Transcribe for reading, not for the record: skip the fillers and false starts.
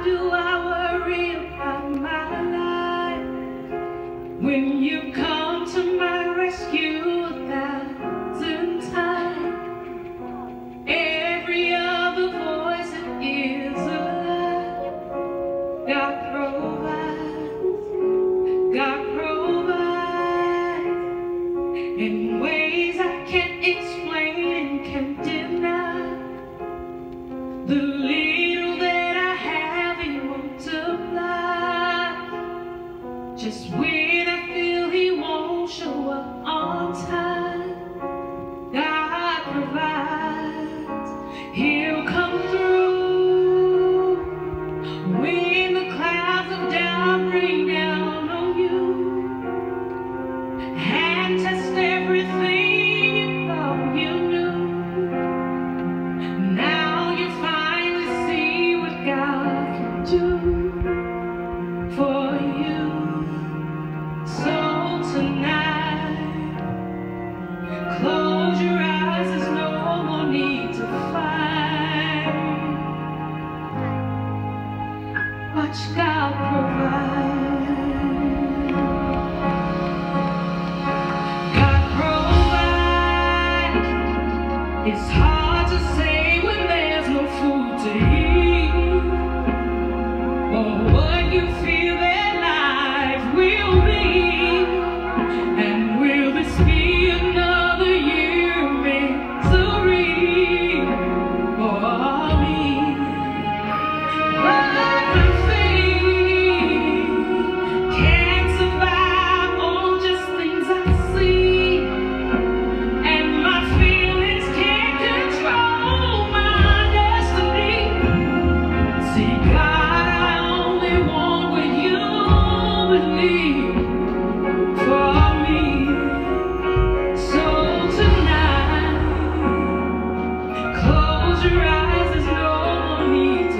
do I worry about my life when you come to my rescue 1,000 times? Every other voice that is alive, God provides in ways I can't explain and can't deny. The little that I have, He multiplies. Just when I feel He won't show up on time, God provides. He'll come through when the clouds of doubt rain down on you and test everything you thought you knew. Now you finally see what God can do for you. So tonight, close your eyes, there's no more need to fight. Watch God provide. God provides. It's hard to say when there's no food to eat, or what you feel that life will be. And will this be another year of misery for me? But my faith can't survive on just things I see, and my feelings can't control my destiny. See, God, I only want what you believe for me. So tonight, close your eyes, there's no more need